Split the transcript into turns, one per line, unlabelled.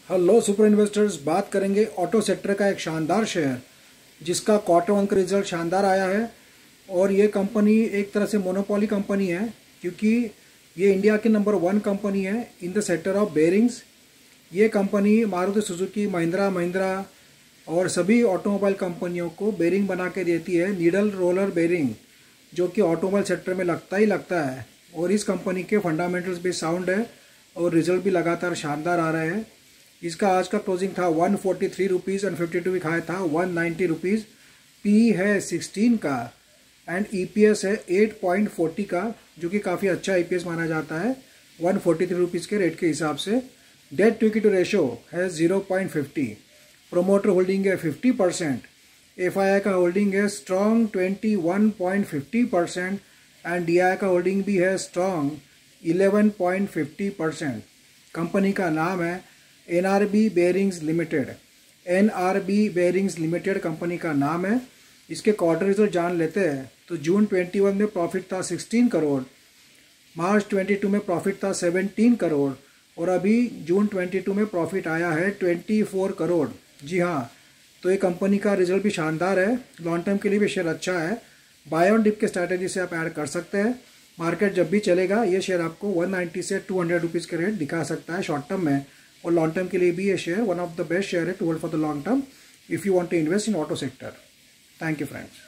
Hello super investors, बात करेंगे auto sector का एक शानदार शेयर जिसका क्वार्टर वन का रिजल्ट शानदार आया है। और ये कंपनी एक तरह से मोनोपोली कंपनी है, क्योंकि ये इंडिया की नंबर 1 कंपनी है in the sector of bearings. ये कंपनी मारुति सुजुकी, महिंद्रा महिंद्रा और सभी ऑटोमोबाइल कंपनियों को बेरिंग बना के देती है, नीडल रोलर बेरिंग, जो कि ऑटोमोबाइल सेक्टर में लगता ही लगता है। और इस कंपनी के फंडामेंटल्स भी साउंड है और रिजल्ट भी लगातार शानदार आ रहे हैं। इसका आज का क्लोजिंग था 143 रुपीज़ एंड 52 भी खाया था 190 रुपीज़। पी है 16 का एंड ईपीएस है 8.40 का, जो कि काफ़ी अच्छा ईपीएस माना जाता है 143 रुपीज़ के रेट के हिसाब से। डेट टू इक्विटी रेशो है 0.50। प्रोमोटर होल्डिंग है 50%। एफआईआई का होल्डिंग है स्ट्रॉन्ग 21.50% एंड डीआई का होल्डिंग भी है स्ट्रॉन्ग 11.50%। कंपनी का नाम है NRB bearings limited. NRB bearings limited company का नाम है। इसके क्वार्टर रिजल्ट जान लेते हैं तो जून 21 में प्रॉफिट था 16 करोड़, मार्च 22 में प्रॉफिट था 17 करोड़ और अभी जून 22 में प्रॉफिट आया है 24 करोड़। जी हाँ, तो ये कंपनी का रिजल्ट भी शानदार है। लॉन्ग टर्म के लिए भी शेयर अच्छा है। बाय ऑन डिप के स्ट्रैटेजी से आप ऐड कर सकते हैं। मार्केट जब भी चलेगा ये शेयर आपको 190 से 200 रुपीज़ के रेट दिखा सकता है शॉर्ट टर्म में, और लॉन्ग टर्म के लिए भी ये share one of the best share है to hold for the long term if you want to invest in auto sector. Thank you friends.